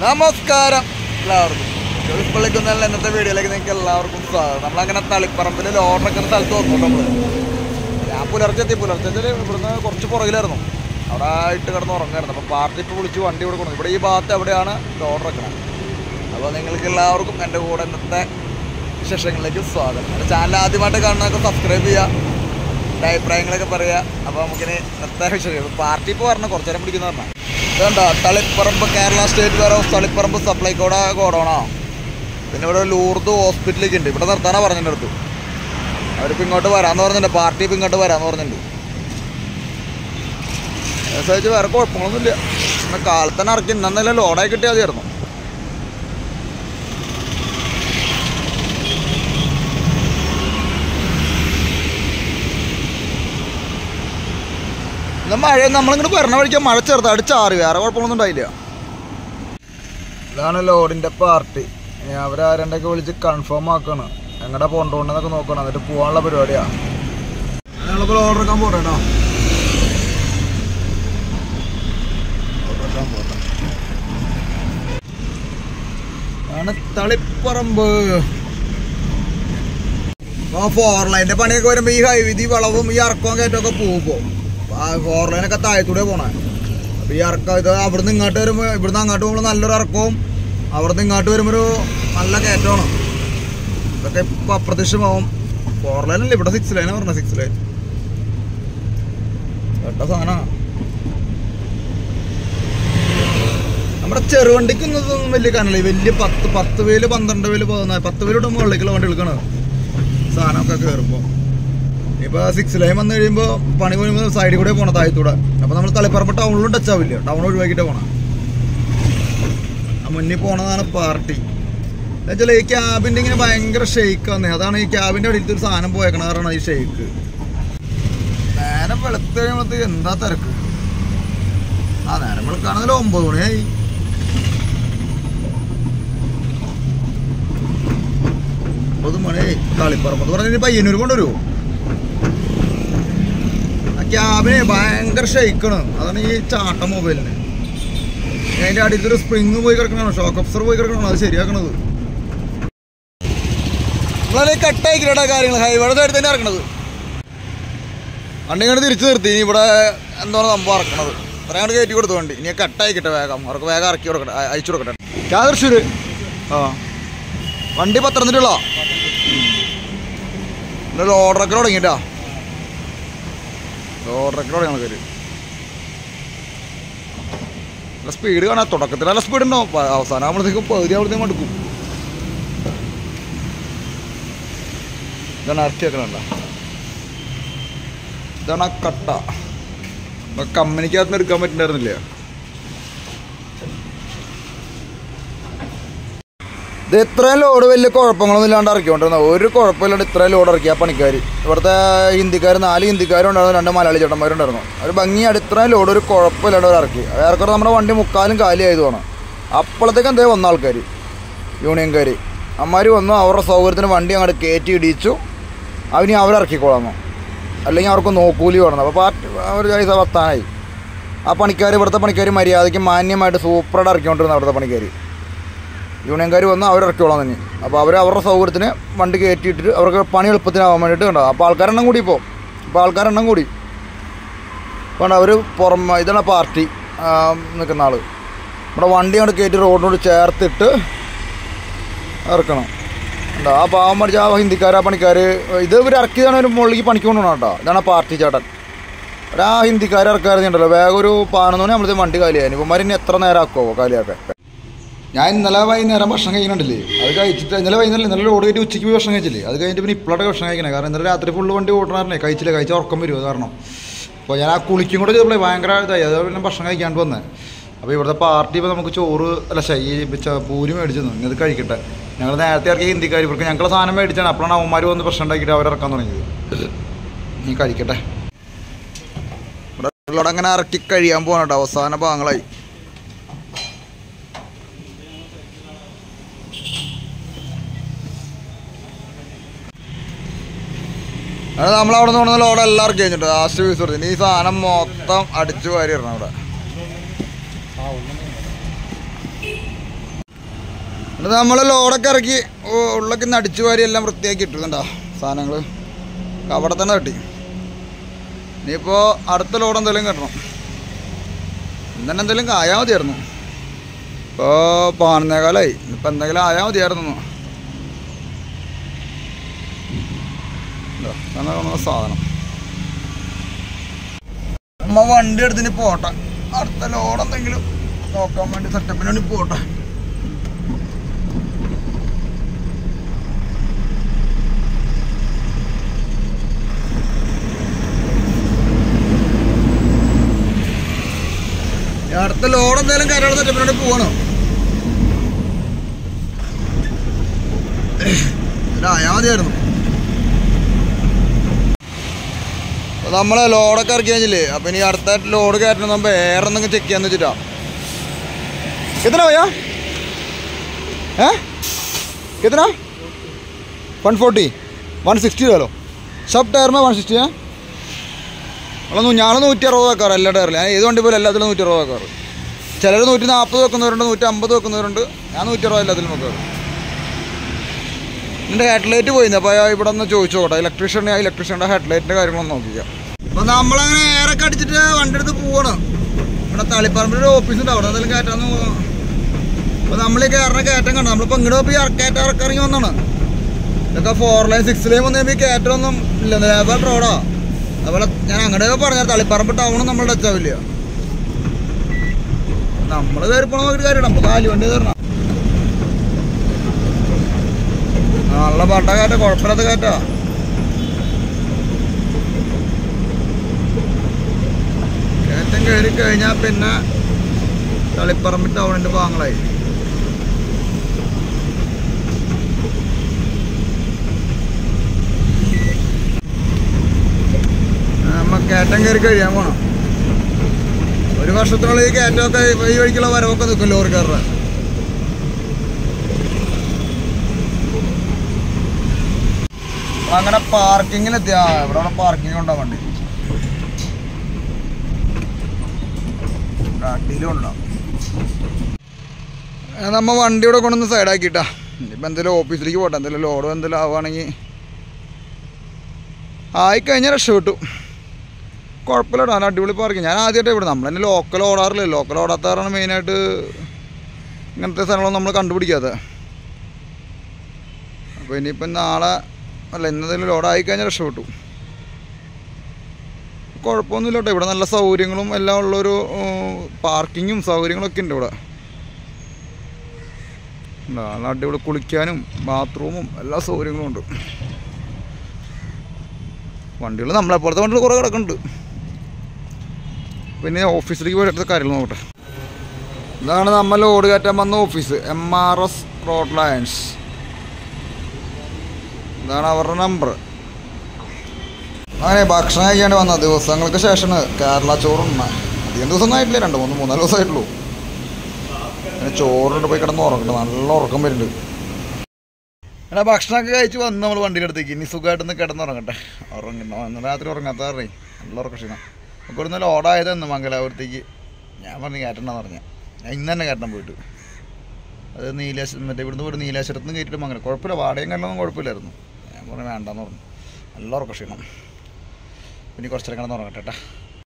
നമസ്കാരം എല്ലാവർക്കും. പള്ളിക്കുന്നല്ല ഇന്നത്തെ വീഡിയോയിലേക്ക് നിങ്ങൾക്ക് എല്ലാവർക്കും സ്വാഗതം. നമ്മളങ്ങനെ തളിപ്പറമ്പിൽ ലോഡ് വെക്കുന്ന സ്ഥലത്ത് വന്നു. ഞാൻ പുലർച്ചെ ഇവിടുന്ന് കുറച്ച് പുറകിലായിരുന്നു. അവിടെ ഇട്ട് കിടന്ന് ഉറങ്ങായിരുന്നു. അപ്പോൾ പാർട്ടി ഇപ്പോൾ വിളിച്ച് വണ്ടി ഇവിടെ കൊണ്ടു. ഇവിടെ ഈ ഭാഗത്ത് എവിടെയാണ് ലോഡ് വെക്കണം. അപ്പോൾ നിങ്ങൾക്ക് എല്ലാവർക്കും എൻ്റെ കൂടെ ഇന്നത്തെ വിശേഷങ്ങളിലേക്ക് സ്വാഗതം. എൻ്റെ ചാനൽ ആദ്യമായിട്ട് കാണുന്നതൊക്കെ സബ്സ്ക്രൈബ് ചെയ്യുക, എൻ്റെ അഭിപ്രായങ്ങളൊക്കെ പറയുക. അപ്പോൾ നമുക്കിനി ഇന്നത്തെ വിശേഷം പാർട്ടി ഇപ്പോൾ പറഞ്ഞാൽ കുറച്ച് നേരം പിടിക്കുന്ന പറഞ്ഞാൽ ഇതുണ്ടോ Taliparamba Kerala state warehouse Taliparamba സപ്ലൈക്കോടെ ഗോഡൗണോ. പിന്നെ ഇവിടെ ലൂർദ് ഹോസ്പിറ്റലിലേക്ക് ഉണ്ട്. ഇവിടെ നിർത്താനാണ് പറഞ്ഞതിൻ്റെ അടുത്ത്. അവരിപ്പോൾ ഇങ്ങോട്ട് വരാമെന്ന് പറഞ്ഞിട്ടുണ്ട്. പാർട്ടി ഇപ്പോൾ ഇങ്ങോട്ട് വരാമെന്ന് പറഞ്ഞിട്ടുണ്ട്. അനുസരിച്ച് വേറെ കുഴപ്പങ്ങളൊന്നുമില്ല. എന്നാൽ കാലത്ത് തന്നെ ഇറക്കി ഇന്നെല്ലാം ലോഡായി കിട്ടിയാൽ മതിയായിരുന്നു. എന്നാൽ മഴ നമ്മളിങ്ങോട്ട് വരണ വഴിക്കാൻ മഴ ചെറുതായിട്ട് ചാറി, വേറെ കുഴപ്പമൊന്നും ഉണ്ടായില്ല. ഇതാണ് ലോഡിൻ്റെ പാർട്ടി. അവരാരണ്ടൊക്കെ വിളിച്ച് കൺഫേം ആക്കണം എങ്ങടെ പോകണ്ടോണ്ടെന്നൊക്കെ നോക്കണം. എന്നിട്ട് പോകാനുള്ള പരിപാടിയാണ്. ഞങ്ങളിപ്പോൾ ഓർഡർ എടുക്കാൻ പോകട്ടെ കേട്ടോ. ആണ് തളിപ്പറമ്പ്. അപ്പോൾ 4 ലൈൻ്റെ പണിയൊക്കെ വരുമ്പോൾ ഈ ഹൈവീതി വളവും ഈ ഇറക്കവും കയറ്റമൊക്കെ പോകുമ്പോൾ 4 ലൈനൊക്കെ താഴത്തൂടെ പോണേ. അപ്പോൾ ഈ ഇറക്കം ഇത് അവിടുന്ന് ഇങ്ങോട്ട് വരുമ്പോൾ ഇവിടുന്ന് അങ്ങോട്ട് പോകുമ്പോൾ നല്ലൊരു ഇറക്കവും അവിടുന്ന് ഇങ്ങോട്ട് വരുമ്പോൾ ഒരു നല്ല കയറ്റമാണ്. ഇതൊക്കെ ഇപ്പോൾ അപ്രത്യക്ഷമാവും. 4 ലൈനല്ലേ, ഇവിടെ 6 ലൈനാണ് പറഞ്ഞത്. 6 ലൈൻ കേട്ട സാധനമാണ്. നമ്മുടെ ചെറുവണ്ടിക്കൊന്നും വലിയ കാനല്ല. വലിയ 10 വേല് 12 വേല് 10 വേലോട്ട് മുകളിലേക്കുള്ള വണ്ടി എടുക്കണം സാധനമൊക്കെ കയറുമ്പോൾ. ഇപ്പോൾ 6 ലൈൻ വന്നു കഴിയുമ്പോൾ പണി വരുമ്പോൾ സൈഡിൽ കൂടെ പോകണം, താഴത്തൂടെ. അപ്പോൾ നമ്മൾ തളിപ്പറമ്പ് ടൗണിലും ടച്ച് ആവില്ല. ടൗൺ ഒഴിവാക്കിയിട്ട് പോകണം. ആ മുന്നിൽ പോണതാണ് പാർട്ടി. എന്നുവെച്ചാൽ ഈ ക്യാബിൻ്റെ ഇങ്ങനെ ഭയങ്കര ഷെയ്ക്ക് വന്നേ. അതാണ് ഈ ക്യാബിൻ്റെ അടിയിലത്തെ ഒരു സാധനം പോയേക്കണ കാരണം ഈ ഷെയ്ക്ക്. നേരം വെളുത്ത് കഴിയുമ്പോഴത്തേക്ക് എന്താ തിരക്ക്. നേരം വെളുക്കാണെങ്കിൽ 9 മണിയായി. തളിപ്പറമ്പ് പറഞ്ഞ പയ്യന്നൂർ കൊണ്ടുവരുമോ? ആ ക്യാബിന് ഭയങ്കര ഷെയ്ക്കാണ്. അതാണ് ഈ ചാട്ട മൊബൈലിന്. അതിൻ്റെ അടിയിലൊരു സ്പ്രിങ് പോയി കിടക്കണോ, ഷോക്ക് അബ്സർ പോയി കിടക്കണോ, അത് ശരിയാക്കണത്. നമ്മളെ കട്ടായിക്കില്ലടാ കാര്യങ്ങൾ. ഹൈവേയുടെ സൈഡിൽ തന്നെ ഇറക്കണത്. വണ്ടി ഇങ്ങോട്ട് തിരിച്ചു നിർത്തി. ഇനി ഇവിടെ എന്താണ് സംഭവം ഇറക്കണത്. അത്ര അങ്ങോട്ട് കയറ്റി കൊടുത്തു വണ്ടി. ഇനി കട്ടായിക്കിട്ടെ വേഗം. അവർക്ക് വേഗം ഇറക്കി കൊടുക്കട്ടെ, അയച്ചു കൊടുക്കട്ടെ. തൃശ്ശൂർ വണ്ടി പത്തനംതിട്ടുള്ള ഓർഡറൊക്കെ തുടങ്ങിട്ടാ. ഓർഡറൊക്കെ തുടങ്ങി ആൾക്കാർ. നല്ല സ്പീഡ് കാണാം. തുടക്കത്തിൽ നല്ല സ്പീഡ് ഉണ്ടാവും. അവസാനം ആകുമ്പോഴത്തേക്കും പകുതി ആവുമ്പോഴത്തേക്കും മടുക്കും. ഇതാണ് ഇറക്കി വെക്കണണ്ട. ഇതാണ് ആ കട്ട. കമ്പനിക്കകത്ത് എടുക്കാൻ പറ്റുന്നുണ്ടായിരുന്നില്ല. ഇത് ഇത്രയും ലോഡ് വലിയ കുഴപ്പങ്ങളൊന്നും ഇല്ലാണ്ട് ഇറക്കിക്കൊണ്ടിരുന്നത്. ഒരു കുഴപ്പമില്ലാണ്ട് ഇത്രയും ലോഡ് ഇറക്കിയ പണിക്കാർ. ഇവിടുത്തെ ഹിന്ദിക്കാർ 4 ഹിന്ദിക്കാരും ഉണ്ടായിരുന്നു, 2 മലയാളി ചേട്ടന്മാരുണ്ടായിരുന്നു. ഒരു ഭംഗിയായിട്ട് ഇത്രയും ലോഡ് ഒരു കുഴപ്പമില്ലാണ്ട് അവർ ഇറക്കി. ഏറെക്കുറെ നമ്മുടെ വണ്ടി മുക്കാലും കാലിയായതുമാണ്. അപ്പോഴത്തേക്ക് എന്തേ വന്ന ആൾക്കാർ യൂണിയൻകാർ അമ്മമാർ വന്നു. അവരുടെ സൗകര്യത്തിന് വണ്ടി അങ്ങോട്ട് കയറ്റി ഇടിച്ചു. അവന് അവരിറക്കിക്കോളാമോ, അല്ലെങ്കിൽ അവർക്ക് നോക്കൂലി വേണം. അപ്പോൾ അവർ പൈസ പത്താനായി. ആ പണിക്കാർ, ഇവിടുത്തെ പണിക്കാർ മര്യാദയ്ക്ക് മാന്യമായിട്ട് സൂപ്പറായിട്ട് ഇറക്കിക്കൊണ്ടിരുന്നു. അവിടുത്തെ പണിക്കാർ യൂണിയൻകാർ വന്ന് അവരിറക്കിക്കോളാം തന്നെ. അപ്പോൾ അവർ അവരുടെ സൗകര്യത്തിന് വണ്ടി കയറ്റിയിട്ടിട്ട് അവർക്ക് പണി എളുപ്പത്തിനാവാൻ വേണ്ടിയിട്ട് കണ്ടോ. അപ്പോൾ ആൾക്കാരെണ്ണം കൂടി ആൾക്കാരെണ്ണം കൂടി വേണ്ട. അവർ ഇതാണ് പാർട്ടി നിൽക്കുന്ന ആൾ. നമ്മുടെ വണ്ടി അങ്ങോട്ട് കയറ്റി റോഡിനോട് ചേർത്തിട്ട് ഇറക്കണം. ഉണ്ടോ ആ പാവം പഠിച്ച ആ ഹിന്ദിക്കാർ, ആ പണിക്കാർ. ഇത് ഇവർ ഇറക്കിയതാണ് ഒരു മുകളിലേക്ക് പണിക്ക് കൊണ്ടുപോകണം കേട്ടോ. ഇതാണ് പാർട്ടി ചേട്ടൻ. ആ ഹിന്ദിക്കാർ ഇറക്കാറുണ്ടല്ലോ. വേഗം ഒരു 11 മണി നമ്മളത്തെ വണ്ടി കാലിയായി. ഇവന്മാർ ഇനി എത്ര നേരം ആക്കുമോ കാലിയാക്കാൻ. ഞാൻ ഇന്നലെ വൈകുന്നേരം ഭക്ഷണം കഴിക്കണുണ്ടല്ലേ. അത് കഴിച്ചിട്ട് ഇന്നലെ ലോഡ് കയറ്റി ഉച്ചയ്ക്ക് പോയി ഭക്ഷണം കഴിച്ചില്ലേ. അത് കഴിഞ്ഞിട്ട് പിന്നെ ഇപ്പോഴാണ് ഭക്ഷണം കഴിക്കണേ. കാരണം ഇന്നലെ രാത്രി ഫുള്ള് വണ്ടി ഓടണേ. കഴിച്ച ഉറക്കം വരുമോ കാരണം. അപ്പോൾ ഞാൻ ആ കുളിക്കും കൂടെ ചെയ്തപ്പോഴേ ഭയങ്കര ഇതായി. അത് പിന്നെ ഭക്ഷണം കഴിക്കാണ്ട് വന്നത്. അപ്പോൾ ഇവിടുത്തെ പാർട്ടി ഇപ്പോൾ നമുക്ക് ചോറ് പൂരി മേടിച്ചു തന്നു. ഇന്നത് കഴിക്കട്ടെ. ഞങ്ങൾ നേരത്തെ ഇറക്കിയ ഹിന്ദിക്കാർ ഇവർക്ക് ഞങ്ങളുടെ സാധനം മേടിച്ചാണ്. അപ്പോഴാണ് അവന്മാർ വന്ന് പ്രശ്നം ഉണ്ടാക്കിയിട്ട് അവരിറക്കാൻ തുടങ്ങിയത്. നീ കഴിക്കട്ടെ. ഇവിടെ അങ്ങനെ ഇറക്കി കഴിയാൻ പോകണം കേട്ടോ. അവസാന ഭാഗങ്ങളായി. അത് നമ്മളവിടെ നിന്ന് ലോഡ് എല്ലാവർക്കും കഴിഞ്ഞിട്ട് ലാസ്റ്റ് പീസ് കൊടുത്തു. ഈ സാധനം മൊത്തം അടിച്ചു വാരി ഇടണം അവിടെ. എന്നിട്ട് നമ്മൾ ലോഡൊക്കെ ഇറക്കി ഉള്ളൊക്കെ ഇന്ന് അടിച്ചു വാരി എല്ലാം വൃത്തിയാക്കി ഇട്ടിട്ടുണ്ടോ സാധനങ്ങൾ അവിടെ തന്നെ തട്ടി. ഇനിയിപ്പോൾ അടുത്ത ലോഡ് എന്തെങ്കിലും കെട്ടണം. ഇന്നെ എന്തെങ്കിലും ആയാൽ മതിയായിരുന്നു. ഇപ്പോൾ 11:15 ഇപ്പം എന്തെങ്കിലും ആയാൽ മതിയായിരുന്നു. സാധനം നമ്മ വണ്ടി എടുത്തിന് പോട്ടെ. അടുത്ത ലോഡ് എന്തെങ്കിലും നോക്കാൻ വേണ്ടി സെറ്റപ്പിന് വേണ്ടി പോട്ടെ. അടുത്ത ലോഡ് എന്തായാലും കരയുടെ സെറ്റപ്പിന് വേണ്ടി പോവാണ്. ഇതായാൽ മതിയായിരുന്നു. അപ്പോൾ നമ്മൾ ലോഡൊക്കെ ഇറക്കി കഴിഞ്ഞില്ലേ. അപ്പം ഇനി അടുത്ത ലോഡ് കയറ്റണം. നമ്മൾ വേറെ എന്തെങ്കിലും ചെക്ക് ചെയ്യാന്ന് വെച്ചിട്ടാ. കിത്തന ഭയ്യാ? कितना 140 160 ले लो सब टायर में 160 है. ഞാൻ 160 വെക്കാറ് എല്ലാ ടയറിലും. ഞാൻ ഏത് വണ്ടി പോലും എല്ലാത്തിലും 160 വെക്കാറ്. ചിലർ 140 വെക്കുന്നവരുണ്ട്, 150 വെക്കുന്നവരുണ്ട്. ഞാൻ 160 എല്ലാത്തിലും വെക്കാറ്. എൻ്റെ ഹെഡ്ലൈറ്റ് പോയിന്ന്. അപ്പോൾ ഇവിടെ ഒന്ന് ചോദിച്ചു നോട്ടെ ഇലക്ട്രീഷ്യൻ്റെ ഹെഡ്ലൈറ്റിൻ്റെ കാര്യങ്ങളൊന്നും നോക്കിക്കാം. അപ്പോൾ നമ്മളങ്ങനെ എയറൊക്കെ അടിച്ചിട്ട് വണ്ടി എടുത്ത് പോവാണ്. ഇവിടെ തളിപ്പറമ്പിലൊരു ഓഫീസുണ്ട്, അവിടെ എന്തെങ്കിലും കയറ്റാന്ന് പോകണം. അപ്പോൾ നമ്മൾ ഈ കയറുന്ന കയറ്റം കണ്ടു. നമ്മളിപ്പോൾ ഇങ്ങോട്ട് പോയി ഇറക്കി വന്നാണ്. ഇതൊക്കെ 4 ലൈൻ 6 ലൈൻ വന്നു കഴിയുമ്പോൾ ഈ കയറ്റമൊന്നും ഇല്ല, ലേബർ റോഡാ. അതുപോലെ ഞാൻ അങ്ങോട്ടൊക്കെ പറഞ്ഞാൽ തളിപ്പറമ്പ് ടൗണും നമ്മൾ ടച്ചാവില്ല. നമ്മൾ കയറി പോകണം നോക്കിയിട്ട് കാര്യമാണ്. നമുക്ക് കാലി വണ്ടി തരണം. നല്ല പട്ട കയറ്റ, കുഴപ്പമില്ലാത്ത കയറ്റാ. കയറ്റം കയറി കഴിഞ്ഞാൽ പിന്നെ തളിപ്പറമ്പ് ടൗണിൻ്റെ ഭാഗങ്ങളായി. കയറ്റം കയറി കഴിയാൻ പോണം. 1 വർഷത്തോളം ഈ കയറ്റമൊക്കെ ഈ വഴിക്കുള്ള വരവൊക്കെ നിൽക്കും ലോറിക്കാരുടെ. അങ്ങനെ പാർക്കിങ്ങിലെത്തിയ ഇവിടെ പാർക്കിംഗ് ഉണ്ടാവും. വണ്ടി അടിയിലും ഉണ്ടാവും. നമ്മൾ വണ്ടി ഇവിടെ കൊണ്ടൊന്ന് സൈഡാക്കിയിട്ടാ. ഇനിയിപ്പോൾ എന്തെങ്കിലും ഓഫീസിലേക്ക് പോട്ടെ. എന്തെങ്കിലും ലോഡോ എന്തെങ്കിലും ആവുകയാണെങ്കിൽ ആയിക്കഴിഞ്ഞാൽ രക്ഷപ്പെട്ടു. കുഴപ്പമില്ല, നല്ല അടിപൊളി പാർക്കിങ്. ഞാൻ ആദ്യമായിട്ട് ഇവിടെ നമ്മൾ തന്നെ ലോക്കൽ ഓടാറില്ല. ലോക്കൽ ഓടാത്തവരാണ് മെയിനായിട്ട് ഇങ്ങനത്തെ സ്ഥലങ്ങളൊന്നും നമ്മൾ കണ്ടുപിടിക്കാത്തത്. അപ്പോൾ ഇനിയിപ്പം നാളെ അല്ല ഇന്നതെങ്കിലും ലോഡായി കഴിഞ്ഞാൽ രക്ഷപ്പെട്ടു. കുഴപ്പമൊന്നുമില്ല കേട്ടോ. ഇവിടെ നല്ല സൗകര്യങ്ങളും എല്ലാം ഉള്ളൊരു പാർക്കിങ്ങും സൗകര്യങ്ങളൊക്കെ ഉണ്ട് ഇവിടെ. നല്ല അടിപൊളി കുളിക്കാനും ബാത്റൂമും എല്ലാ സൗകര്യങ്ങളും ഉണ്ട്. വണ്ടികൾ നമ്മളെപ്പോലത്തെ വണ്ടികൾ കുറേ കിടക്കുന്നുണ്ട്. പിന്നെ ഓഫീസിലേക്ക് പോയിട്ട് കാര്യങ്ങൾ നോക്കട്ടെ. ഇതാണ് നമ്മൾ ലോഡ് കയറ്റാൻ വന്ന ഓഫീസ്, MRS റോഡ് ലൈൻസ്. ഇതാണ് അവരുടെ നമ്പർ. അങ്ങനെ ഭക്ഷണം കഴിക്കാണ്ട് വന്ന ദിവസങ്ങൾക്ക് ശേഷമാണ് കേരള ചോറുണ്ണ. അധികം ദിവസമൊന്നും ആയിട്ടില്ല, 2-3 ദിവസമായിട്ടുള്ളൂ. പിന്നെ ചോറുണ്ട് പോയി കിടന്ന് ഉറങ്ങട്ടെ. നല്ല ഉറക്കം വരുന്നുണ്ട്. എടാ ഭക്ഷണമൊക്കെ കഴിച്ച് വന്ന് നമ്മൾ വണ്ടിയുടെ അടുത്തേക്ക് ഇനി സുഖമായിട്ടൊന്ന് കിടന്നുറങ്ങട്ടെ. ഉറങ്ങണോ ഇന്ന് രാത്രി ഉറങ്ങാത്ത കാരണം നല്ല ഉറക്കം ക്ഷീണം. നമുക്ക് ഒരു ലോഡായതെന്ന് മംഗലാപുരത്തേക്ക്. ഞാൻ പറഞ്ഞ് കയറ്റണ്ടെന്ന് പറഞ്ഞാൽ ഞാൻ ഇന്ന് തന്നെ കയറ്റണം പോയിട്ട്. അത് മറ്റേ ഇവിടുന്ന് പോയിട്ട് നീലേശ്വരത്ത് നിന്ന് കയറ്റിയിട്ട് മംഗലം. കുഴപ്പമില്ല, വാടകയും കല്ലൊന്നും കുഴപ്പമില്ലായിരുന്നു. ഞാൻ പറഞ്ഞു വേണ്ടെന്ന് പറഞ്ഞു. നല്ല ഉറക്കം ക്ഷീണം. പിന്നെ കുറച്ചേരം കിടന്ന് ഉറങ്ങട്ടെ.